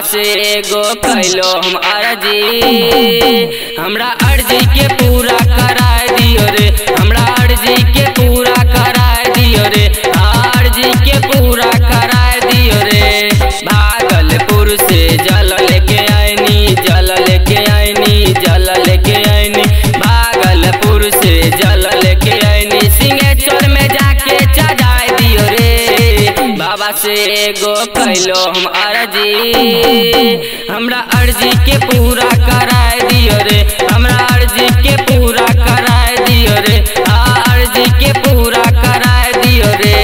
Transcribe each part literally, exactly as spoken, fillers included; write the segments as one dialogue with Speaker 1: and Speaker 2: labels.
Speaker 1: से एगो कैलो हम अर्जी, हमरा अर्जी के पूरा कराए दियो रे, हमरा अर्जी के पूरा कराए दियो रे, अर्जी के पूरा कराए दियो रे। भागलपुर से जल लेके आईनी, जल लेके आईनी, जल लेके आईनी, भागलपुर से जल लेके आईनी, सिंहेश्वर में जाके चढ़ाए दियो रे। बाबा से एगो कैलो हम अर्जी, हमरा अर्जी के पूरा कराए दियो रे, हमरा अर्जी के पूरा कराए दियो रे, अर्जी के पूरा कराए दियो रे।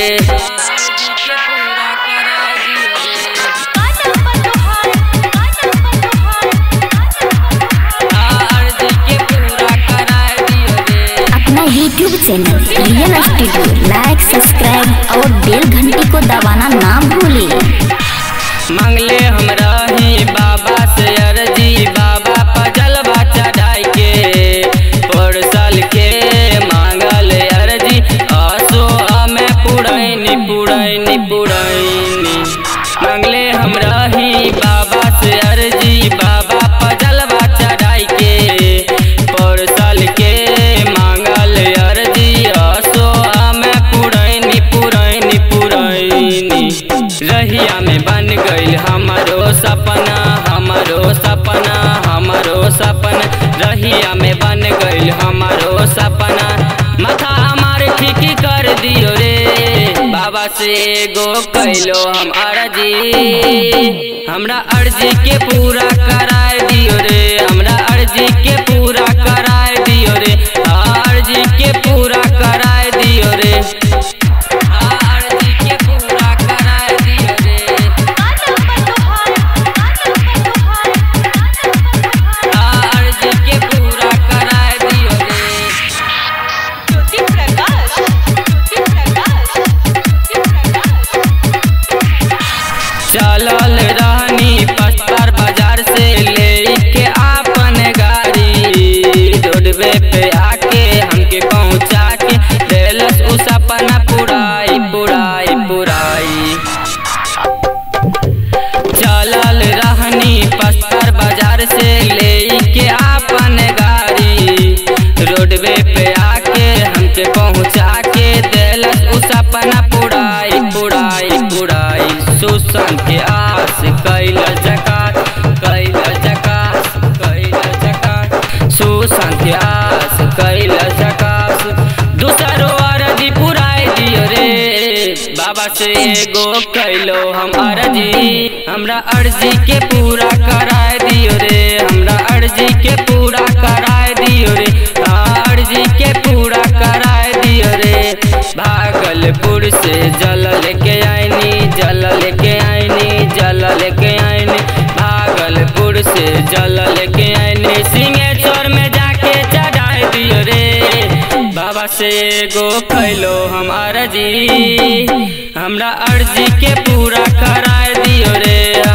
Speaker 2: अपना YouTube channel real studio like, subscribe और बेल घंटी को दबाना ना भूलिए।
Speaker 1: मंगले हम रही बाबा से अर्जी, बाबा पजलवा चढ़ाई के, परसल के मांगल अर्जी, असो में पुरैनी पुरैनी पुरैनी। मंगले हम रही बाबा से अर्जी, बाबा पजलवा चढ़ाई के, परसल के मांगल अर्जी, असो में पुरैनी पुरैनी पुरैनी। रहिया में बन गइल हमारो सपना, हमारो सपना, हमारो सपना, रहिया में बन गइल हमारो सपना, माथा हमार ठीक कर दियो रे। बाबा से एगो कैलो हम अर्जी, हमरा अर्जी के पूरा कराए दियो रे, हमरा अर्जी के पूरा कराए दियो रे, अर्जी के पूरा कराए दियो रे। चलल रहनी पस्तर बाजार से लेके आपन गाड़ी, रोडवे पे आके हमके पहुँचा के देलस उ सपना पुराई पुराई पुराई। चलल रहनी पस्तर बाजार से लेके आपन गाड़ी, रोडवे पे आके हमके पहुँचा के देलस उ सपना पुराई पुराई पुराई। सुसन के आस कैल जकात, कैल जकात, कैल जकात, सुसन के आस कैल जकात, दूसरो अर्जी पुराए दियो रे। बाबा से एगो कैलो हम अर्जी, हमरा अर्जी के पूरा कराए दियो रे, हमरा अर्जी के पूरा कराए दियो रे, अर्जी के पूरा कराए दियो रे। भागलपुर से जल लेके आईनी, जल लेके आईनी, जल लेके आईनी, भागलपुर से जल लेके आईनी, सिंहेश्वर में जाके चढ़ाए दियो रे। बाबा से एगो कैलो हम अर्जी, हमरा अर्जी के पूरा कराए दियो रे,